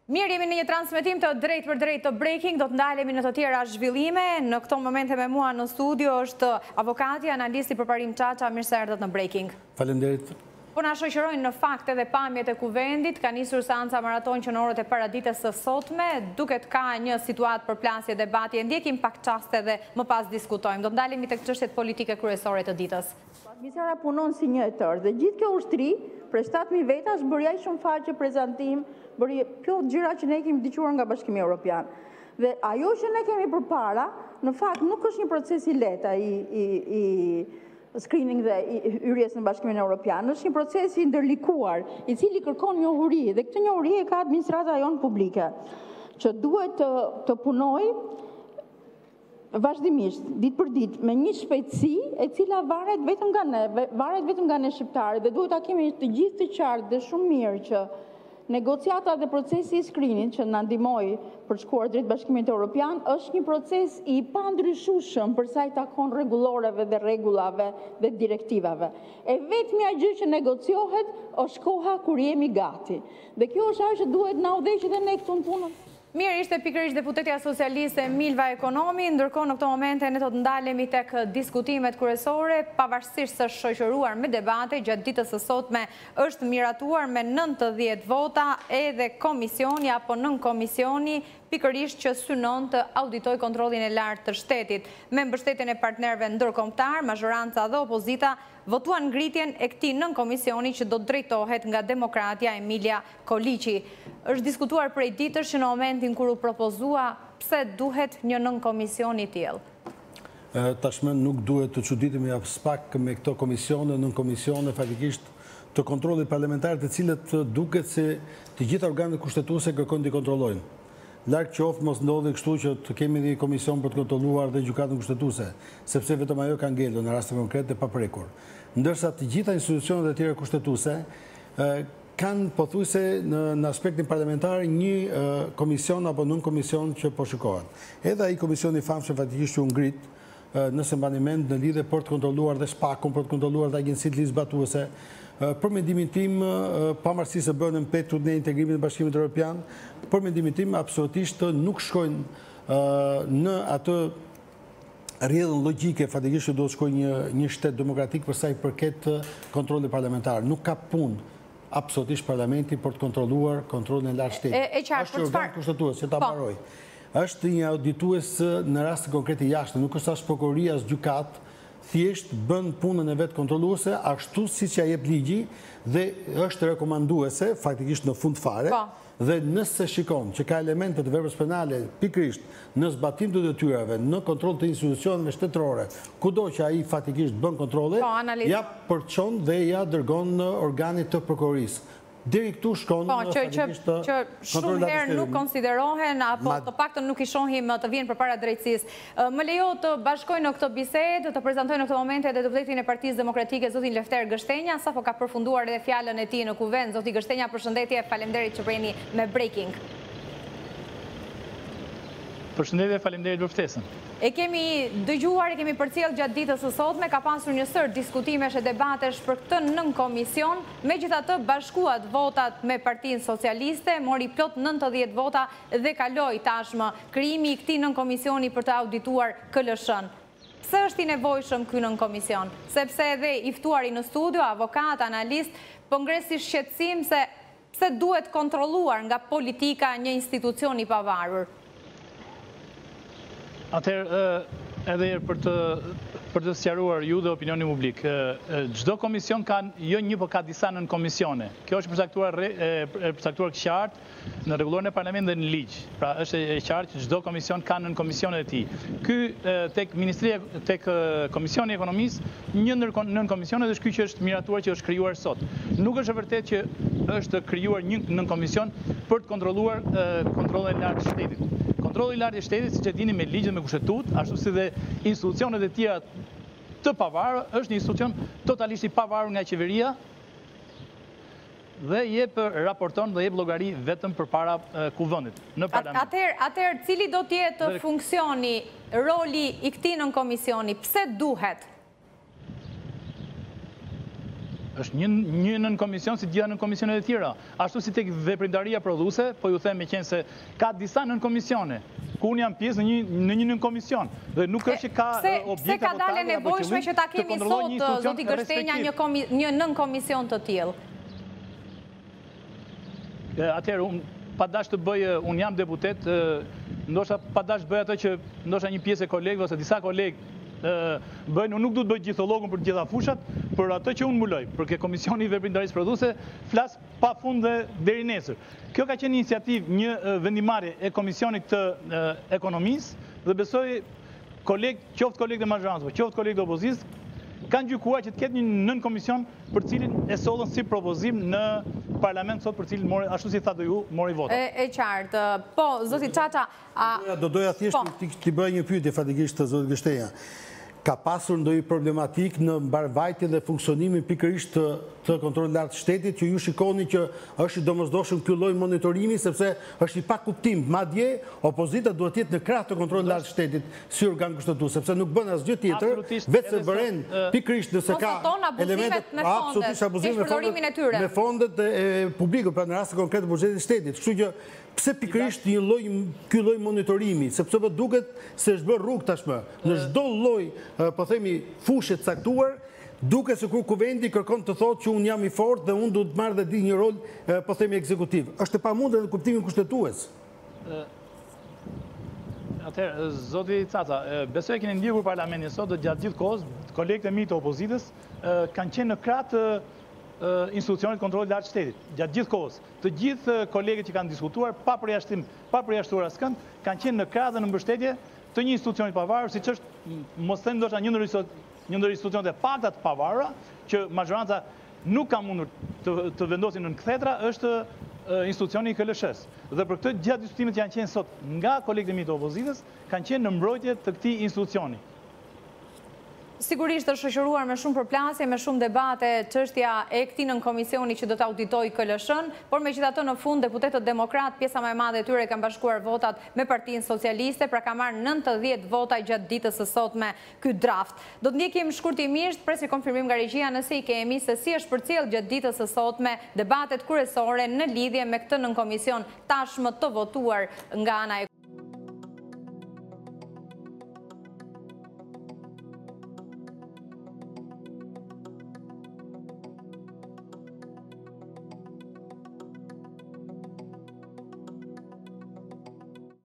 Mirë, jemi në një transmetim të drejt për drejt të Breaking, do të ndalemi në të tjera zhvillime. Në këto momente me mua në studio është avokati, analisti Përparim Çaça, mirë se erdhët në Breaking. Faleminderit. Po na shoqërojnë në fakte dhe pamjet e kuvendit, ka nisur seanca maraton që në orët e paradites së sotme, duket ka një situatë përplasje debati, e ndjekim pak çaste dhe më pas diskutojmë. Do të ndalemi tek çështjet politike kryesore të ditës. Administrata punon si një etër dhe gjithë kjo ushtri, për 7.000 vetash, bëri aq shumë faqe prezantim, bëri kjo gjëra që ne kemi dëgjuar nga Bashkimi Evropian. Dhe ajo që ne kemi përpara, në fakt nuk është një proces i lehtë i screening dhe hyrjes në Bashkimin Evropian, është një proces i ndërlikuar, i cili kërkon njohuri, dhe këtë njohuri e ka administrata jonë publike, që duhet të punoj vazhdimisht, ditë për ditë, me një shpejtësi e cila varet vetëm nga ne shqiptarët, dhe duhet ta kemi të gjithë të qartë dhe shumë mirë që negociata dhe procesi i screening që na ndihmoi për të shkuar drejt Bashkimit Evropian është një proces i pandryshueshëm për sa i takon rregulloreve dhe rregullave dhe direktivave. E vetmja gjë që negociohet është koha kur jemi gati. Dhe kjo është ajo që duhet na udhëheqë dhe ne këtu në punën. Mirë, ishte pikërisht deputetja socialiste Milva Ekonomi, ndërkohë në këto momente ne do të ndalemi tek diskutimet kryesore, pavarësisht së shoqëruar me debate, gjatë ditës së sotme është miratuar me 90 vota edhe komisioni apo nën komisioni pikërisht që synon të auditoj kontrollin e lartë të shtetit. Me mbështetjen e partnerëve ndërkombëtar, mazhoranca dhe opozita votuan ngritjen e këtij nën komisioni që do të drejtohet nga demokratja Emilia Koliqi. Është diskutuar prej ditësh që në momentin kur u propozua pse duhet një nën komision i tillë. Tashmë nuk duhet të çuditemi as pak me këto komisione, nën komisione faktikisht të kontrollit parlamentar, të cilët duket se të gjitha organet kushtetuese kërkojnë të kontrollojnë. Larg qoftë mos ndodhi kështu që të kemi një komision për të kontrolluar dhe gjykatën kushtetuese, sepse vetëm ajo ka ngelur në raste konkrete pa prekur. Ndërsa të gjitha institucionet e tjera kushtetuese kanë pothuajse në aspektin parlamentar një komision apo nën komision që po shikohen. Edhe ai komisioni i famshëm faktikisht u ngrit, nëse mbani mend, në lidhje për të kontrolluar dhe SPAK-un, për të kontrolluar dhe agjencitë ligjzbatuese. Për mendimin tim, pavarësisht se bën mpetur në integrimin e Bashkimit Evropian, për mendimin tim absolutisht nuk shkojnë në atë rrjedhën logjike fatikisht që do të shkojë një shtet demokratik për sa i përket kontrollit parlamentar. Nuk ka punë absolutisht parlamenti për të kontrolluar kontrollin e lartë shtetit. Është një organ kushtetues, që ta mbaroj. Është një auditues në raste konkrete jashtë, nuk është as prokuroria as gjykatë, thjesht bën punën e vetë kontrolluese, ashtu siç ja jep ligji dhe është rekomanduese, faktikisht në fund fare, dhe nëse shikon që ka elemente të veprës penale pikërisht në zbatim të detyrave, në kontroll të institucioneve shtetërore, kudo që ai faktikisht bën kontrolle, ja përçon dhe ja dërgon në organit të prokurorisë. Deri këtu shkon që shumë herë nuk konsiderohen apo të paktën nuk i shohim të vjen përpara drejtësisë. Më lejo të bashkoj në këtë bisedë, të prezantoj në këtë moment edhe deputetin e Partisë Demokratike zotin Lefter Gështenja, sapo ka përfunduar edhe fjalën e tij në kuvend. Zoti Gështenja, përshëndetje, faleminderit që jeni me Breaking. Përshëndetje, faleminderit për ftesën. E kemi dëgjuar, e kemi përcjell gjatë ditës së sotme, ka pasur një sër diskutimesh e debatesh për këtë nën komision, megjithatë bashkuat votat me Partinë Socialiste, mori plot 90 vota dhe kaloi tashmë krijimi i këtij nën komisioni për të audituar KLSH-n. Pse është i nevojshëm ky nën komision? Sepse edhe i ftuari në studio, avokat, analist, po ngres si shqetësim se pse duhet kontrolluar nga politika një institucion i pavarur. Atëherë, edhe për të sqaruar ju dhe opinionin publik, çdo komision ka jo një, por ka disa nën komisione. Kjo është përcaktuar qartë në rregullorin e parlamentit dhe në ligj. Pra është e qartë që çdo komision ka nën komisionet e tij. Ky tek Komisioni i Ekonomisë, një nën komision është ky që është miratuar, që është krijuar sot. Nuk është e vërtetë që është krijuar një nën komision për të kontrolluar kontrollin e lartë të shtetit. Kontrolli i lartë i shtetit, siç e dini, me ligj dhe me kushtetut, ashtu si dhe institucionet e tjera të pavarur, është një institucion totalisht i pavarur nga qeveria dhe raporton dhe jep llogari vetëm përpara kuvendit në parlament. Atëherë, cili do të jetë funksioni, roli i këtij nën komisioni? Pse duhet? është një nën komision si gjitha nën komisionet e tjera. Ashtu si tek veprimtaria prodhuese, po ju them me qenë se ka disa nën komisione, ku unë jam pjesë në një nën komision. Dhe nuk është që ka objekte se ka dalë nevojshme që ta kemi sot, zoti Gështenja, një nën komision të tillë. Atëherë, pa dash të bëj, unë jam deputet, ndoshta pa dash bëj atë që ndoshta një pjesë e kolegëve ose disa kolegë bëjnë, unë nuk du të bëj gjithologun për gjitha fushat, për atë që unë muloj, përke Komisioni i Veprimtarisë Prodhuese flas pa fund dhe deri nesër. Kjo ka qenë iniciativë një vendimarrje e Komisionit të Ekonomisë dhe besoj qoftë kolegë dhe mazhorancëve, qoftë kolegë dhe opozitës, kanë gjykuar që të ketë një nën komision për cilin e sollën si propozim në parlament sot, për cilin ashtu si tha do ju, mori votat. E qartë. Po, zoti Çaça, do doja thjesht t'i bëj një pyetje fatikisht të zotit Gështenja. Ka pasur ndonjë problematik në mbarvajtjen dhe funksionimin pikërisht të kontrollit lartë shtetit, që ju shikoni që është i domosdoshëm ky lloj monitorimi, sepse është i pakuptim. Madje opozita duhet të jetë në krah të kontrollit lartë shtetit si organ kushtetues, sepse nuk bën asgjë tjetër, vetëm bëren pikërisht nëse ka elemente absolutisht abuzime me fondet e publiku, pra në rastin konkret të buxhetit të shtetit. Kështu që pse pikërisht ky lloj monitorimi, sepse po duket se është bërë rrugë tashmë në çdo lloj, po themi, fushë të caktuar, duket sikur kuvendi kërkon të thotë që unë jam i fortë dhe unë duhet të marr dhe di një rol, po themi, ekzekutiv. Është e pamundur në kuptimin kushtetues. Atëherë, zoti Çaça, besoj keni ndjekur parlamentin sot dhe gjatë gjithë kohës, kolegët e mi të opozitës kanë qenë në krah të institucionit kontrollit lartë shtetit, gjatë gjithë kohës. Të gjithë kolegët që kanë diskutuar, pa përjashtuar askënd, kanë qenë në krah dhe në mbështetje të një institucionit pavarur, siç është, mos them ndoshta një ndër institucionet e pakta të pavarura, që mazhoranca nuk ka mundur të vendosin në kthetra, është institucioni i KLSH-s. Dhe për këtë gjatë diskutimet që janë qenë sot nga kolegët e mi të opozitës, kanë qenë në mbrojtje të këtij institucioni. Sigurisht është shoqëruar me shumë përplasje, me shumë debate, çështja e këtij nën komisioni që do të auditojë KLSH-n, por megjithatë në fund deputetët demokrat, pjesa më e madhe e tyre kanë bashkuar votat me Partinë Socialiste, pra ka marrë 90 vota gjatë ditës së sotme ky draft. Do të ndjekim shkurtimisht, presi konfirmim nga regjia nëse i kemi se si është përcjell gjatë ditës së sotme debatet kryesore në lidhje me këtë nën komision tashmë të votuar nga ana e